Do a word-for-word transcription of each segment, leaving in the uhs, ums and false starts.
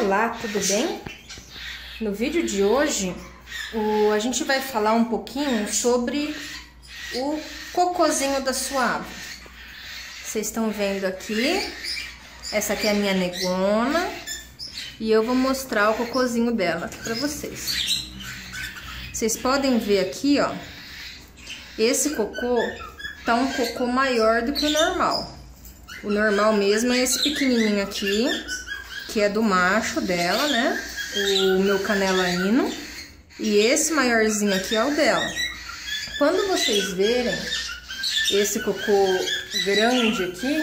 Olá, tudo bem? No vídeo de hoje, o, a gente vai falar um pouquinho sobre o cocôzinho da sua ave. Vocês estão vendo aqui, essa aqui é a minha negona, e eu vou mostrar o cocôzinho dela para vocês. Vocês podem ver aqui, ó, esse cocô tá um cocô maior do que o normal. O normal mesmo é esse pequenininho aqui, que é do macho dela, né? O meu canelaino. E esse maiorzinho aqui é o dela. Quando vocês verem esse cocô grande aqui,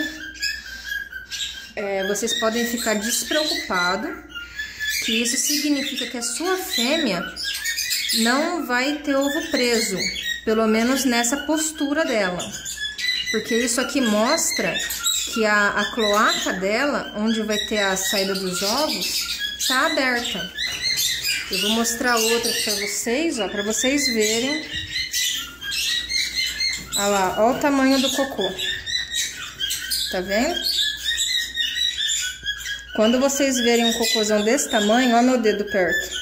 é, vocês podem ficar despreocupados, que isso significa que a sua fêmea não vai ter ovo preso, pelo menos nessa postura dela. Porque isso aqui mostra que a, a cloaca dela, onde vai ter a saída dos ovos, está aberta. Eu vou mostrar outra para vocês, ó, para vocês verem. Olha lá, ó o tamanho do cocô. Tá vendo? Quando vocês verem um cocôzão desse tamanho, ó meu dedo perto,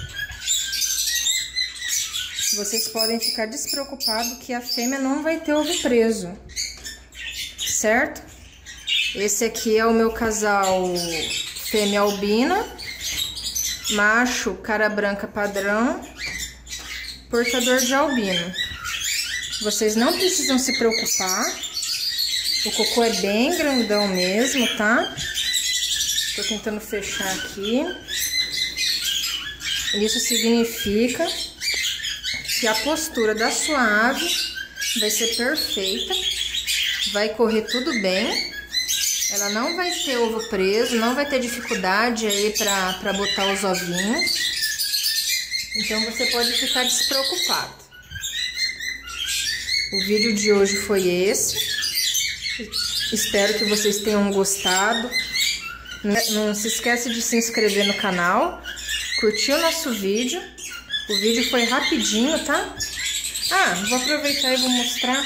vocês podem ficar despreocupados que a fêmea não vai ter ovo preso, certo? Esse aqui é o meu casal fêmea albina, macho cara branca padrão, portador de albino. Vocês não precisam se preocupar, o cocô é bem grandão mesmo, tá? Tô tentando fechar aqui. Isso significa que a postura da sua ave vai ser perfeita, vai correr tudo bem. Ela não vai ter ovo preso, não vai ter dificuldade aí pra, pra botar os ovinhos. Então você pode ficar despreocupado. O vídeo de hoje foi esse. Espero que vocês tenham gostado. Não se esquece de se inscrever no canal, curtir o nosso vídeo. O vídeo foi rapidinho, tá? Ah, vou aproveitar e vou mostrar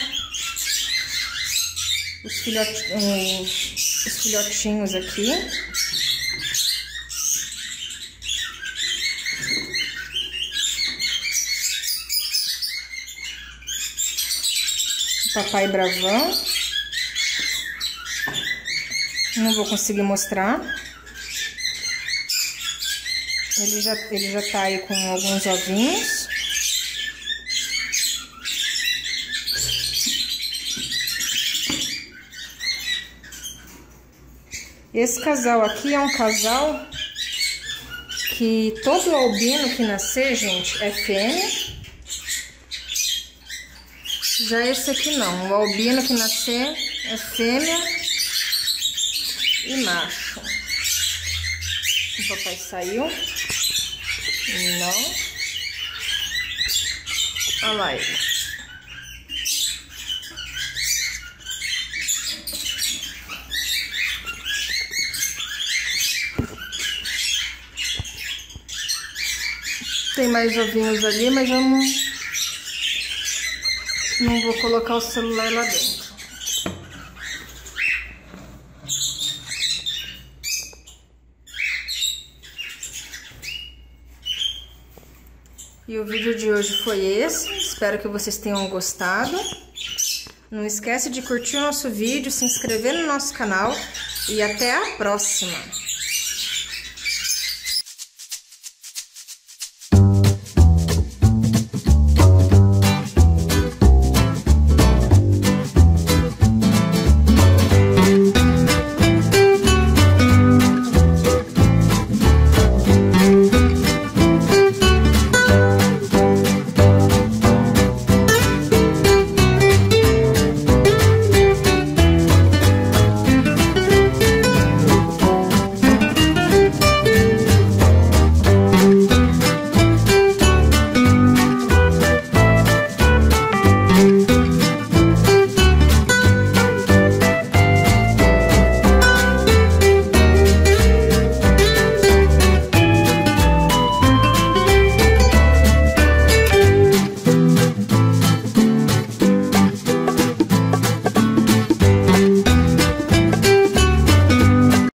os, filhote, os, os filhotinhos aqui. Papai bravão. Não vou conseguir mostrar. Ele já, ele já tá aí com alguns ovinhos. Esse casal aqui é um casal que todo albino que nascer, gente, é fêmea. Já esse aqui não, o albino que nascer é fêmea e macho. O papai saiu. Não. Olha lá ele. Tem mais ovinhos ali, mas eu não, não vou colocar o celular lá dentro. E o vídeo de hoje foi esse. Espero que vocês tenham gostado. Não esquece de curtir o nosso vídeo, se inscrever no nosso canal e até a próxima!